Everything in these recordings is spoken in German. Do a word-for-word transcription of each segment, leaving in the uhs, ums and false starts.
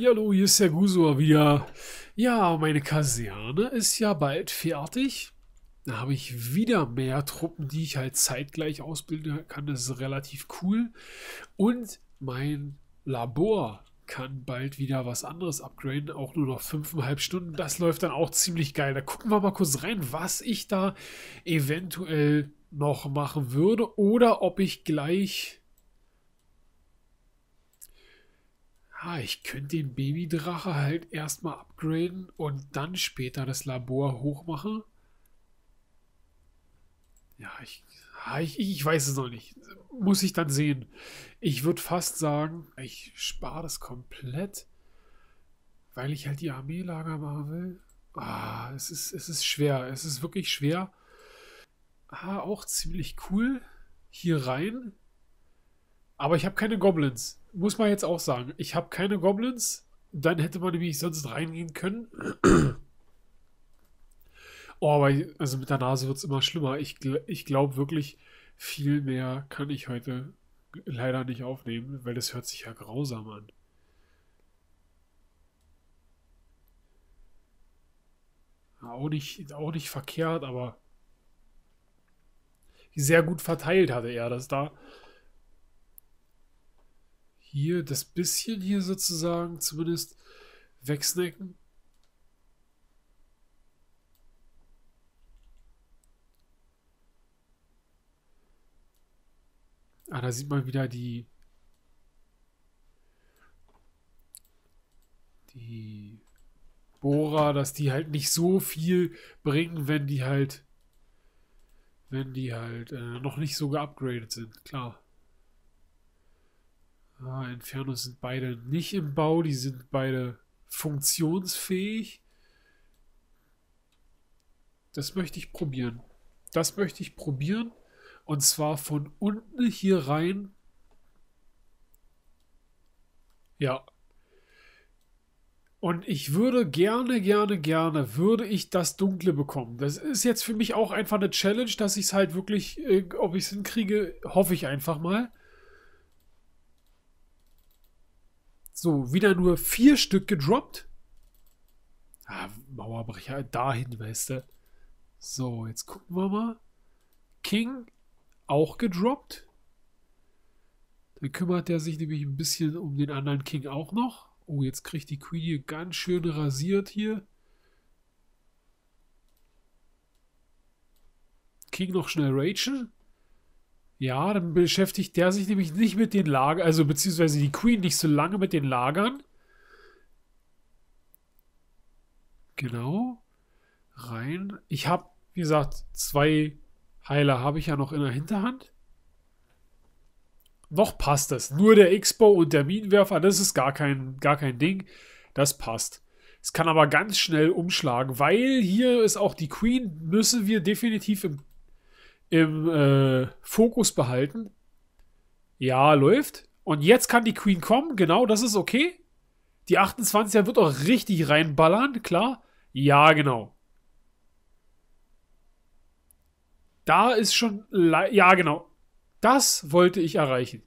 Hallihallo, hier ist der Gusor wieder. Ja, meine Kaserne ist ja bald fertig. Da habe ich wieder mehr Truppen, die ich halt zeitgleich ausbilden kann. Das ist relativ cool. Und mein Labor kann bald wieder was anderes upgraden. Auch nur noch fünfeinhalb Stunden. Das läuft dann auch ziemlich geil. Da gucken wir mal kurz rein, was ich da eventuell noch machen würde. Oder ob ich gleich... Ah, ich könnte den Babydrache halt erstmal upgraden und dann später das Labor hochmachen. Ja, ich, ah, ich, ich weiß es noch nicht. Muss ich dann sehen. Ich würde fast sagen, ich spare das komplett, weil ich halt die Armeelager machen will. Ah, es ist, es ist schwer. Es ist wirklich schwer. Ah, auch ziemlich cool. Hier rein. Aber ich habe keine Goblins. Muss man jetzt auch sagen. Ich habe keine Goblins. Dann hätte man nämlich sonst reingehen können. Oh, aber also mit der Nase wird es immer schlimmer. Ich, gl ich glaube wirklich, viel mehr kann ich heute leider nicht aufnehmen, weil das hört sich ja grausam an. Auch nicht, auch nicht verkehrt, aber sehr gut verteilt hatte er das da. Hier, das bisschen hier sozusagen zumindest wegsnacken. Ah, da sieht man wieder die die Bohrer, dass die halt nicht so viel bringen, wenn die halt wenn die halt äh, noch nicht so geupgradet sind, klar. Ah, Inferno sind beide nicht im Bau, die sind beide funktionsfähig. Das möchte ich probieren. Das möchte ich probieren. Und zwar von unten hier rein. Ja. Und ich würde gerne, gerne, gerne, würde ich das Dunkle bekommen. Das ist jetzt für mich auch einfach eine Challenge, dass ich es halt wirklich, äh, ob ich es hinkriege, hoffe ich einfach mal. So, wieder nur vier Stück gedroppt. Ah, Mauerbrecher, dahin, weißt du. So, jetzt gucken wir mal. King, auch gedroppt. Dann kümmert er sich nämlich ein bisschen um den anderen King auch noch. Oh, jetzt kriegt die Queen hier ganz schön rasiert hier. King noch schnell ragen. Ja, dann beschäftigt der sich nämlich nicht mit den Lagern, also beziehungsweise die Queen nicht so lange mit den Lagern. Genau. Rein. Ich habe, wie gesagt, zwei Heiler habe ich ja noch in der Hinterhand. Noch passt es. Nur der X-Bow und der Minenwerfer, das ist gar kein, gar kein Ding. Das passt. Es kann aber ganz schnell umschlagen, weil hier ist auch die Queen, müssen wir definitiv im, im äh, Fokus behalten. Ja, läuft. Und jetzt kann die Queen kommen, genau, das ist okay. Die achtundzwanziger wird auch richtig reinballern, klar. Ja, genau. Da ist schon... Ja, genau. Das wollte ich erreichen.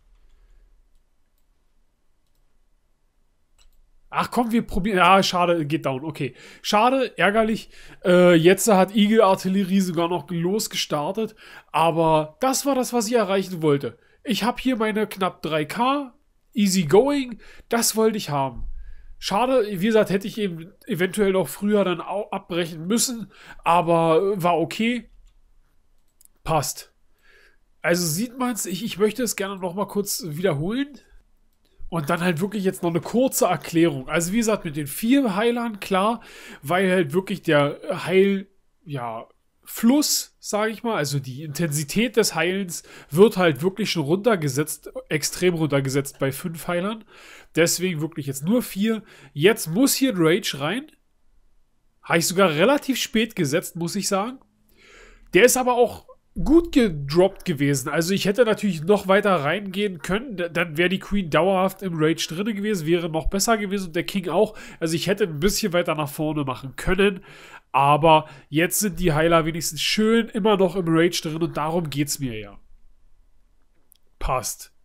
Ach komm, wir probieren. Ja, schade, geht down. Okay. Schade, ärgerlich. Äh, jetzt hat Eagle-Artillerie sogar noch losgestartet. Aber das war das, was ich erreichen wollte. Ich habe hier meine knapp drei K. Easy going. Das wollte ich haben. Schade, wie gesagt, hätte ich eben eventuell noch früher dann auch abbrechen müssen. Aber war okay. Passt. Also sieht man es, ich, ich möchte es gerne noch mal kurz wiederholen. Und dann halt wirklich jetzt noch eine kurze Erklärung. Also wie gesagt, mit den vier Heilern, klar, weil halt wirklich der Heil, ja, Fluss, sage ich mal, also die Intensität des Heilens wird halt wirklich schon runtergesetzt, extrem runtergesetzt bei fünf Heilern. Deswegen wirklich jetzt nur vier. Jetzt muss hier ein Rage rein. Habe ich sogar relativ spät gesetzt, muss ich sagen. Der ist aber auch gut gedroppt gewesen. Also ich hätte natürlich noch weiter reingehen können. Dann wäre die Queen dauerhaft im Rage drin gewesen, wäre noch besser gewesen und der King auch. Also ich hätte ein bisschen weiter nach vorne machen können. Aber jetzt sind die Heiler wenigstens schön immer noch im Rage drin und darum geht es mir ja. Passt.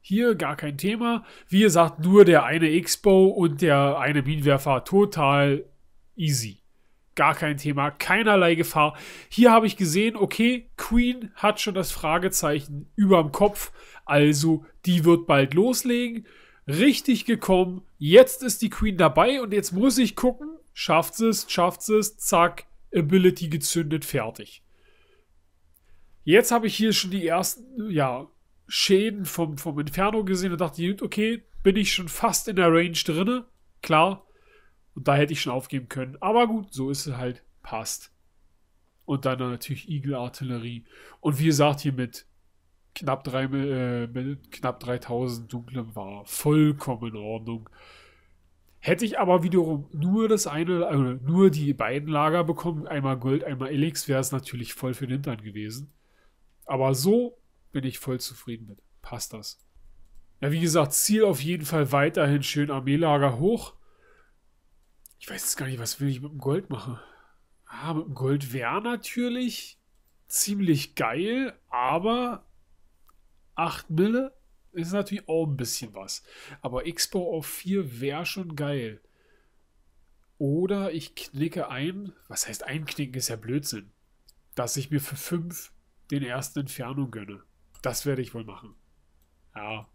hier gar kein Thema. Wie gesagt, nur der eine X-Bow und der eine Minenwerfer total easy. Gar kein Thema, keinerlei Gefahr. Hier habe ich gesehen, okay, Queen hat schon das Fragezeichen überm Kopf, also die wird bald loslegen. Richtig gekommen, jetzt ist die Queen dabei und jetzt muss ich gucken, schafft sie es, schafft sie es, zack, Ability gezündet, fertig. Jetzt habe ich hier schon die ersten, ja, Schäden vom, vom Inferno gesehen und dachte, okay, bin ich schon fast in der Range drinne, klar. Und da hätte ich schon aufgeben können. Aber gut, so ist es halt. Passt. Und dann natürlich Eagle-Artillerie. Und wie gesagt, hier mit knapp, drei, äh, mit knapp dreitausend dunklem war vollkommen in Ordnung. Hätte ich aber wiederum nur das eine, also nur die beiden Lager bekommen, einmal Gold, einmal Elix, wäre es natürlich voll für den Hintern gewesen. Aber so bin ich voll zufrieden mit. Passt das. Ja, wie gesagt, Ziel auf jeden Fall weiterhin schön Armeelager hoch. Ich weiß jetzt gar nicht, was will ich mit dem Gold machen. Ah, mit dem Gold wäre natürlich ziemlich geil, aber acht Mille ist natürlich auch ein bisschen was. Aber X-Bow auf vier wäre schon geil. Oder ich knicke ein, was heißt einknicken, ist ja Blödsinn, dass ich mir für fünf den ersten Inferno gönne. Das werde ich wohl machen. Ja.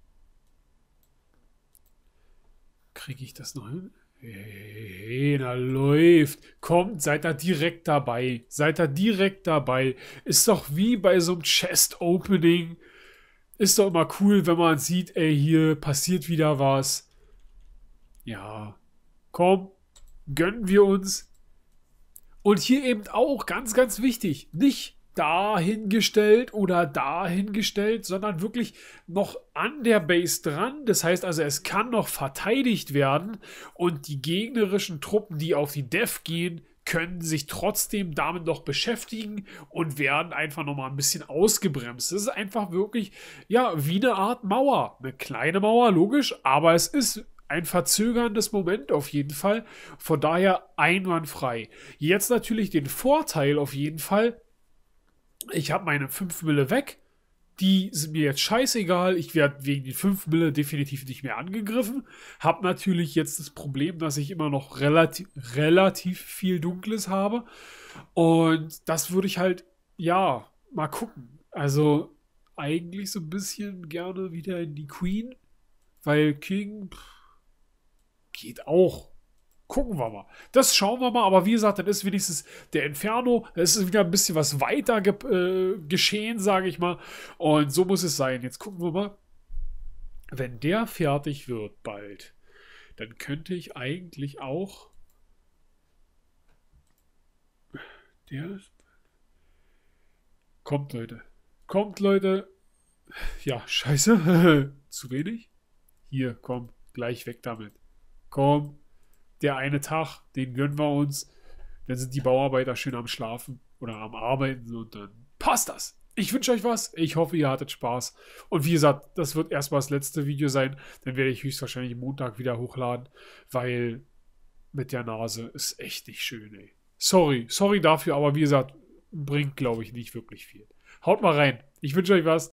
Kriege ich das noch hin? Hey, na läuft. Kommt, seid da direkt dabei. Seid da direkt dabei. Ist doch wie bei so einem Chest-Opening. Ist doch immer cool, wenn man sieht, ey, hier passiert wieder was. Ja. Komm, gönnen wir uns. Und hier eben auch, ganz, ganz wichtig, nicht dahingestellt oder dahingestellt, sondern wirklich noch an der Base dran. Das heißt also, es kann noch verteidigt werden und die gegnerischen Truppen, die auf die Def gehen, können sich trotzdem damit noch beschäftigen und werden einfach noch mal ein bisschen ausgebremst. Das ist einfach wirklich, ja, wie eine Art Mauer. Eine kleine Mauer, logisch, aber es ist ein verzögerndes Moment auf jeden Fall. Von daher einwandfrei. Jetzt natürlich den Vorteil auf jeden Fall, ich habe meine fünf Mille weg. Die sind mir jetzt scheißegal. Ich werde wegen den fünf Mille definitiv nicht mehr angegriffen. Hab natürlich jetzt das Problem, dass ich immer noch relativ, relativ viel Dunkles habe. Und das würde ich halt, ja, mal gucken. Also eigentlich so ein bisschen gerne wieder in die Queen. Weil King pff, geht auch. Gucken wir mal. Das schauen wir mal, aber wie gesagt, dann ist wenigstens der Inferno, es ist wieder ein bisschen was weiter ge äh, geschehen, sage ich mal. Und so muss es sein. Jetzt gucken wir mal. Wenn der fertig wird bald, dann könnte ich eigentlich auch. Der ist. Kommt, Leute. Kommt, Leute. Ja, scheiße. Zu wenig. Hier, komm. Gleich weg damit. Komm. Der eine Tag, den gönnen wir uns. Dann sind die Bauarbeiter schön am Schlafen oder am Arbeiten und dann passt das. Ich wünsche euch was. Ich hoffe, ihr hattet Spaß. Und wie gesagt, das wird erstmal das letzte Video sein. Dann werde ich höchstwahrscheinlich Montag wieder hochladen, weil mit der Nase ist echt nicht schön, ey. Sorry, sorry dafür, aber wie gesagt, bringt, glaube ich, nicht wirklich viel. Haut mal rein. Ich wünsche euch was.